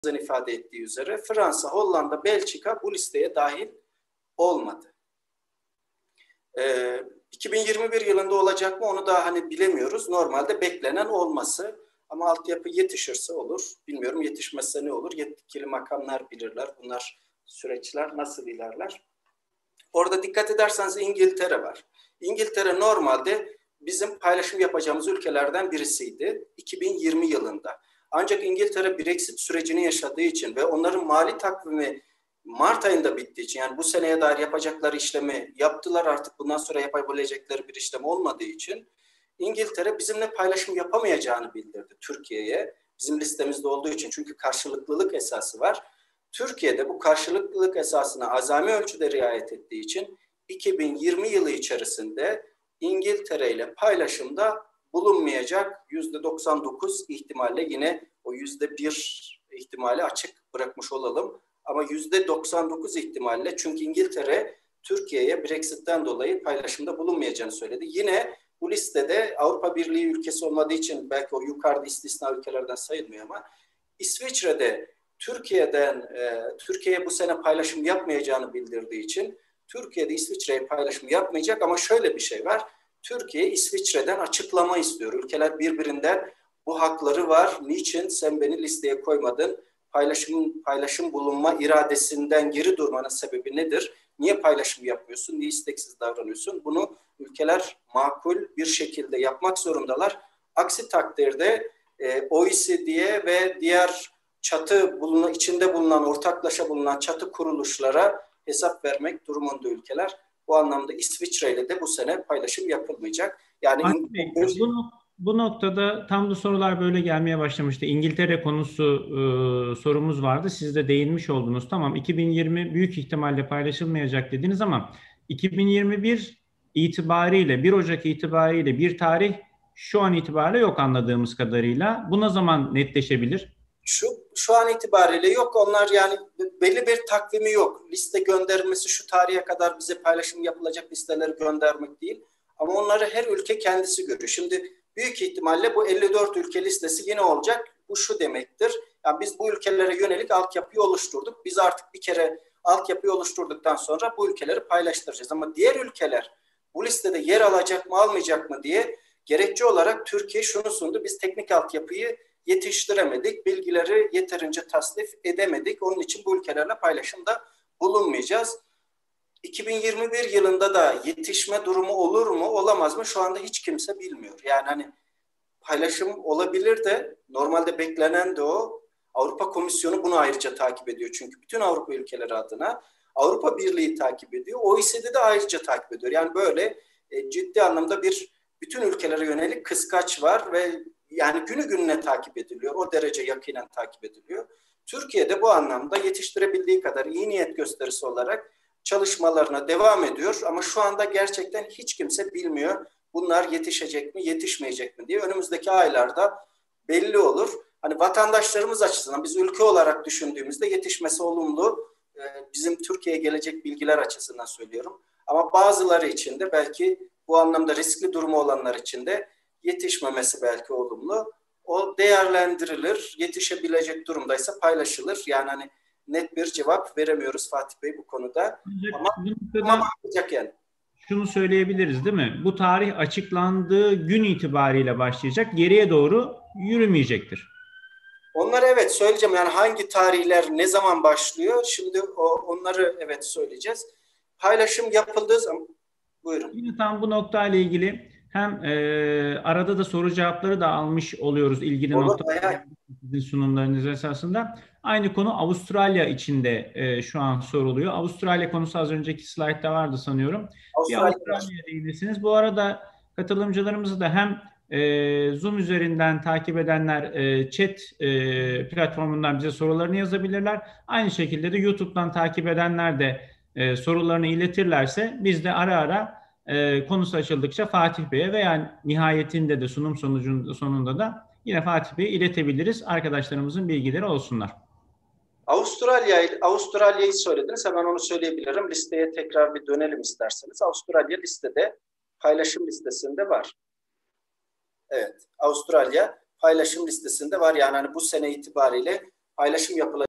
ifade ettiği üzere Fransa, Hollanda, Belçika bu listeye dahil olmadı. 2021 yılında olacak mı onu da hani bilemiyoruz. Normalde beklenen olması ama altyapı yetişirse olur. Bilmiyorum, yetişmezse ne olur? Yetkili makamlar bilirler. Bunlar süreçler nasıl ilerler? Orada dikkat ederseniz İngiltere var. İngiltere normalde bizim paylaşım yapacağımız ülkelerden birisiydi 2020 yılında. Ancak İngiltere Brexit sürecini yaşadığı için ve onların mali takvimi Mart ayında bittiği için, yani bu seneye dair yapacakları işlemi yaptılar, artık bundan sonra yapabilecekleri bir işlem olmadığı için İngiltere bizimle paylaşım yapamayacağını bildirdi Türkiye'ye. Bizim listemizde olduğu için, çünkü karşılıklılık esası var. Türkiye'de bu karşılıklılık esasına azami ölçüde riayet ettiği için 2020 yılı içerisinde İngiltere ile paylaşımda bulunmayacak. %99 ihtimalle, yine o %1 ihtimali açık bırakmış olalım. Ama %99 ihtimalle, çünkü İngiltere Türkiye'ye Brexit'ten dolayı paylaşımda bulunmayacağını söyledi. Yine bu listede Avrupa Birliği ülkesi olmadığı için belki o yukarıda istisna ülkelerden sayılmıyor ama İsviçre'de Türkiye'ye bu sene paylaşım yapmayacağını bildirdiği için Türkiye'de İsviçre'ye paylaşım yapmayacak, ama şöyle bir şey var. Türkiye İsviçre'den açıklama istiyor. Ülkeler birbirinden bu hakları var. Niçin sen beni listeye koymadın? Paylaşım bulunma iradesinden geri durmanın sebebi nedir? Niye paylaşım yapmıyorsun? Niye isteksiz davranıyorsun? Bunu ülkeler makul bir şekilde yapmak zorundalar. Aksi takdirde OECD'ye ve diğer içinde bulunan, ortaklaşa bulunan çatı kuruluşlara hesap vermek durumunda ülkeler. Bu anlamda İsviçre ile de bu sene paylaşım yapılmayacak. Yani bu noktada tam da sorular böyle gelmeye başlamıştı. İngiltere konusu sorumuz vardı. Siz de değinmiş oldunuz. Tamam, 2020 büyük ihtimalle paylaşılmayacak dediniz ama 2021 itibariyle, 1 Ocak itibariyle bir tarih şu an itibariyle yok anladığımız kadarıyla. Bu ne zaman netleşebilir? Şu an itibariyle yok. Onlar yani belli bir takvimi yok. Liste gönderilmesi şu tarihe kadar bize paylaşım yapılacak listeleri göndermek değil. Ama onları her ülke kendisi görüyor. Şimdi büyük ihtimalle bu 54 ülke listesi yine olacak. Bu şu demektir. Yani biz bu ülkelere yönelik altyapıyı oluşturduk. Biz artık bir kere altyapıyı oluşturduktan sonra bu ülkeleri paylaştıracağız. Ama diğer ülkeler bu listede yer alacak mı almayacak mı diye gerekçe olarak Türkiye şunu sundu. Biz teknik altyapıyı yetiştiremedik, bilgileri yeterince tasnif edemedik. Onun için bu ülkelerle paylaşımda bulunmayacağız. 2021 yılında da yetişme durumu olur mu, olamaz mı? Şu anda hiç kimse bilmiyor. Yani hani paylaşım olabilir de, normalde beklenen de o. Avrupa Komisyonu bunu ayrıca takip ediyor. Çünkü bütün Avrupa ülkeleri adına Avrupa Birliği takip ediyor. OECD de ayrıca takip ediyor. Yani böyle ciddi anlamda bütün ülkelere yönelik kıskaç var ve yani günü gününe takip ediliyor. O derece yakinen takip ediliyor. Türkiye'de bu anlamda yetiştirebildiği kadar iyi niyet gösterisi olarak çalışmalarına devam ediyor. Ama şu anda gerçekten hiç kimse bilmiyor. Bunlar yetişecek mi, yetişmeyecek mi diye. Önümüzdeki aylarda belli olur. Hani vatandaşlarımız açısından, biz ülke olarak düşündüğümüzde yetişmesi olumlu. Bizim Türkiye'ye gelecek bilgiler açısından söylüyorum. Ama bazıları için de, belki bu anlamda riskli durumu olanlar için de yetişmemesi belki olumlu. O değerlendirilir. Yetişebilecek durumdaysa paylaşılır. Yani hani net bir cevap veremiyoruz Fatih Bey bu konuda. Ama bakacak yani. Şunu söyleyebiliriz değil mi? Bu tarih açıklandığı gün itibariyle başlayacak. Geriye doğru yürümeyecektir. Onları evet söyleyeceğim. Yani hangi tarihler ne zaman başlıyor? Şimdi onları evet söyleyeceğiz. Paylaşım yapıldığı zaman buyurun. Yine tam bu noktayla ilgili hem arada da soru cevapları da almış oluyoruz ilgili noktalar, sunumlarınız esasında. Aynı konu Avustralya içinde şu an soruluyor. Avustralya konusu az önceki slaytta vardı sanıyorum. Avustralya'ya değinirsiniz. Bu arada katılımcılarımızı da hem Zoom üzerinden takip edenler chat platformundan bize sorularını yazabilirler. Aynı şekilde de YouTube'dan takip edenler de sorularını iletirlerse biz de ara ara konusu açıldıkça Fatih Bey'e veya nihayetinde de sunum sonunda da yine Fatih Bey'e iletebiliriz. Arkadaşlarımızın bilgileri olsunlar. Avustralya'yı söylediniz. Hemen onu söyleyebilirim. Listeye tekrar bir dönelim isterseniz. Avustralya listede, paylaşım listesinde var. Evet, Avustralya paylaşım listesinde var. Yani hani bu sene itibariyle paylaşım yapılacak